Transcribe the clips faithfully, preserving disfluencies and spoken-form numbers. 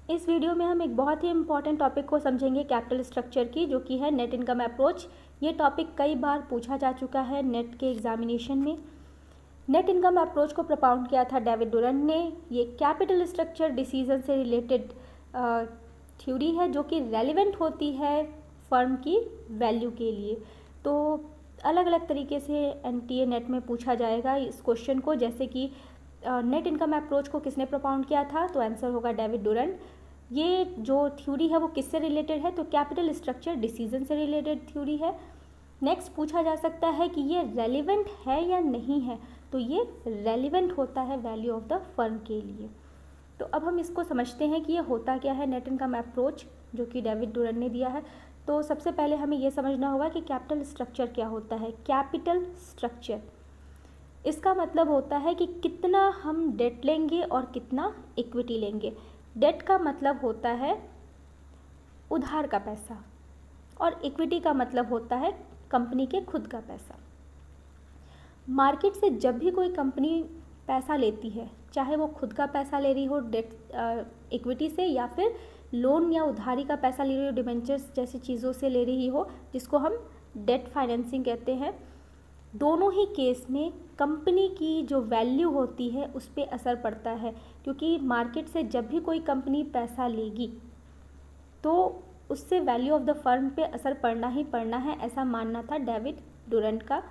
इस वीडियो में हम एक बहुत ही इम्पॉर्टेंट टॉपिक को समझेंगे कैपिटल स्ट्रक्चर की, जो कि है नेट इनकम अप्रोच। ये टॉपिक कई बार पूछा जा चुका है नेट के एग्जामिनेशन में। नेट इनकम अप्रोच को प्रपोज किया था डेविड डुरंड ने। ये कैपिटल स्ट्रक्चर डिसीजन से रिलेटेड थ्योरी है जो कि रेलिवेंट होती है फर्म की वैल्यू के लिए। तो अलग अलग तरीके से एनटीए नेट में पूछा जाएगा इस क्वेश्चन को, जैसे कि नेट इनकम अप्रोच को किसने प्रपोज किया था, तो आंसर होगा डेविड डुरंड। ये जो थ्योरी है वो किससे रिलेटेड है, तो कैपिटल स्ट्रक्चर डिसीजन से रिलेटेड थ्योरी है। नेक्स्ट पूछा जा सकता है कि ये रेलिवेंट है या नहीं है, तो ये रेलिवेंट होता है वैल्यू ऑफ द फर्म के लिए। तो अब हम इसको समझते हैं कि ये होता क्या है नेट इनकम अप्रोच, जो कि डेविड डुरंड ने दिया है। तो सबसे पहले हमें ये समझना होगा कि कैपिटल स्ट्रक्चर क्या होता है। कैपिटल स्ट्रक्चर, इसका मतलब होता है कि कितना हम डेट लेंगे और कितना इक्विटी लेंगे। डेट का मतलब होता है उधार का पैसा, और इक्विटी का मतलब होता है कंपनी के खुद का पैसा। मार्केट से जब भी कोई कंपनी पैसा लेती है, चाहे वो खुद का पैसा ले रही हो डेट इक्विटी से, या फिर लोन या उधारी का पैसा ले रही हो डिबेंचर्स जैसी चीज़ों से ले रही हो, जिसको हम डेट फाइनेंसिंग कहते हैं, दोनों ही केस में कंपनी की जो वैल्यू होती है उस पर असर पड़ता है। क्योंकि मार्केट से जब भी कोई कंपनी पैसा लेगी तो उससे वैल्यू ऑफ द फर्म पे असर पड़ना ही पड़ना है, ऐसा मानना था डेविड डुरंड का।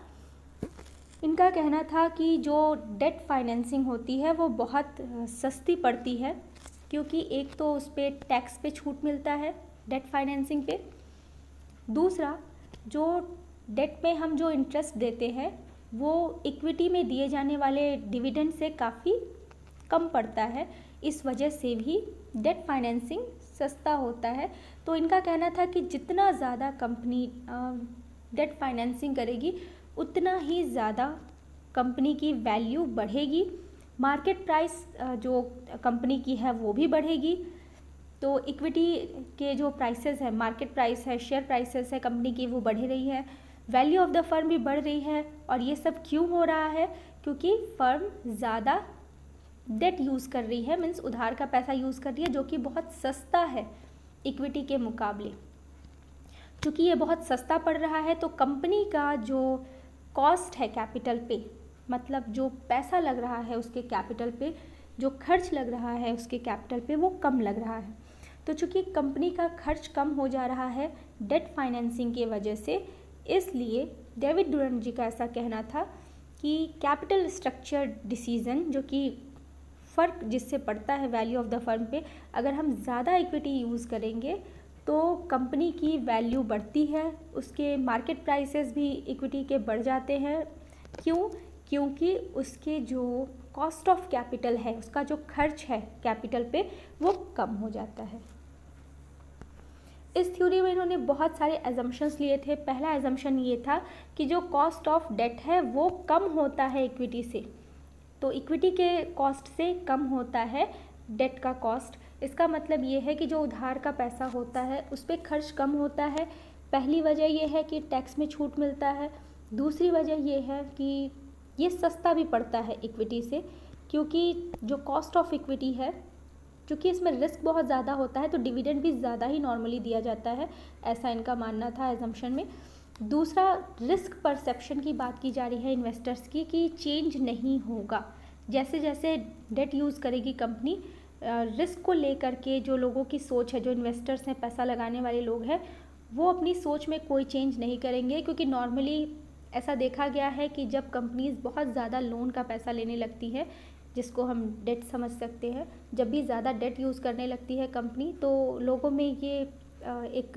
इनका कहना था कि जो डेट फाइनेंसिंग होती है वो बहुत सस्ती पड़ती है, क्योंकि एक तो उस पर टैक्स पे छूट मिलता है डेट फाइनेंसिंग पे, दूसरा जो डेट पे हम जो इंटरेस्ट देते हैं वो इक्विटी में दिए जाने वाले डिविडेंड से काफ़ी कम पड़ता है। इस वजह से भी डेट फाइनेंसिंग सस्ता होता है। तो इनका कहना था कि जितना ज़्यादा कंपनी डेट फाइनेंसिंग करेगी उतना ही ज़्यादा कंपनी की वैल्यू बढ़ेगी, मार्केट प्राइस जो कंपनी की है वो भी बढ़ेगी। तो इक्विटी के जो प्राइसेस है, मार्केट प्राइस है, शेयर प्राइसेस है कंपनी की, वो बढ़ रही है, वैल्यू ऑफ द फर्म भी बढ़ रही है। और ये सब क्यों हो रहा है, क्योंकि फर्म ज़्यादा डेट यूज़ कर रही है, मीन्स उधार का पैसा यूज़ कर रही है, जो कि बहुत सस्ता है इक्विटी के मुकाबले। क्योंकि ये बहुत सस्ता पड़ रहा है तो कंपनी का जो कॉस्ट है कैपिटल पे, मतलब जो पैसा लग रहा है उसके कैपिटल पे, जो खर्च लग रहा है उसके कैपिटल पे, वो कम लग रहा है। तो चूँकि कंपनी का खर्च कम हो जा रहा है डेट फाइनेंसिंग की वजह से, इसलिए डेविड डुरंड जी का ऐसा कहना था कि कैपिटल स्ट्रक्चर डिसीजन, जो कि फ़र्क जिससे पड़ता है वैल्यू ऑफ द फर्म पे, अगर हम ज़्यादा इक्विटी यूज़ करेंगे तो कंपनी की वैल्यू बढ़ती है, उसके मार्केट प्राइसेस भी इक्विटी के बढ़ जाते हैं। क्यों? क्योंकि उसके जो कॉस्ट ऑफ कैपिटल है, उसका जो खर्च है कैपिटल पे, वो कम हो जाता है। इस थ्योरी में इन्होंने बहुत सारे एजम्पशंस लिए थे। पहला एजम्पशन ये था कि जो कॉस्ट ऑफ डेट है वो कम होता है इक्विटी से, तो इक्विटी के कॉस्ट से कम होता है डेट का कॉस्ट। इसका मतलब ये है कि जो उधार का पैसा होता है उस पर खर्च कम होता है। पहली वजह ये है कि टैक्स में छूट मिलता है, दूसरी वजह ये है कि ये सस्ता भी पड़ता है इक्विटी से, क्योंकि जो कॉस्ट ऑफ इक्विटी है, क्योंकि इसमें रिस्क बहुत ज़्यादा होता है तो डिविडेंड भी ज़्यादा ही नॉर्मली दिया जाता है, ऐसा इनका मानना था एजम्पशन में। दूसरा, रिस्क परसेप्शन की बात की जा रही है इन्वेस्टर्स की कि चेंज नहीं होगा। जैसे जैसे डेट यूज़ करेगी कंपनी, रिस्क को लेकर के जो लोगों की सोच है, जो इन्वेस्टर्स हैं, पैसा लगाने वाले लोग हैं, वो अपनी सोच में कोई चेंज नहीं करेंगे। क्योंकि नॉर्मली ऐसा देखा गया है कि जब कंपनीज बहुत ज़्यादा लोन का पैसा लेने लगती है, जिसको हम डेट समझ सकते हैं, जब भी ज़्यादा डेट यूज़ करने लगती है कंपनी, तो लोगों में ये एक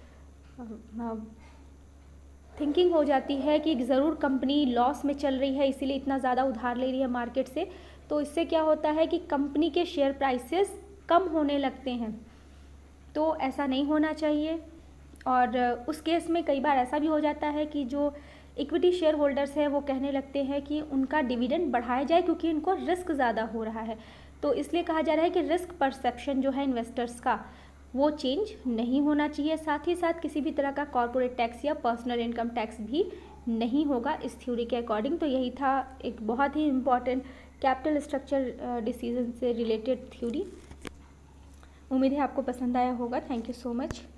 थिंकिंग हो जाती है कि ज़रूर कंपनी लॉस में चल रही है, इसीलिए इतना ज़्यादा उधार ले रही है मार्केट से। तो इससे क्या होता है कि कंपनी के शेयर प्राइसेस कम होने लगते हैं। तो ऐसा नहीं होना चाहिए। और उस केस में कई बार ऐसा भी हो जाता है कि जो इक्विटी शेयर होल्डर्स हैं वो कहने लगते हैं कि उनका डिविडेंड बढ़ाया जाए, क्योंकि उनको रिस्क ज़्यादा हो रहा है। तो इसलिए कहा जा रहा है कि रिस्क परसेप्शन जो है इन्वेस्टर्स का, वो चेंज नहीं होना चाहिए। साथ ही साथ किसी भी तरह का कॉर्पोरेट टैक्स या पर्सनल इनकम टैक्स भी नहीं होगा इस थ्योरी के अकॉर्डिंग। तो यही था एक बहुत ही इम्पॉर्टेंट कैपिटल स्ट्रक्चर डिसीजन से रिलेटेड थ्योरी। उम्मीद है आपको पसंद आया होगा। Thank you so much.